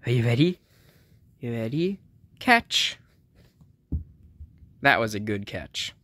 Are you ready? You ready? Catch! That was a good catch.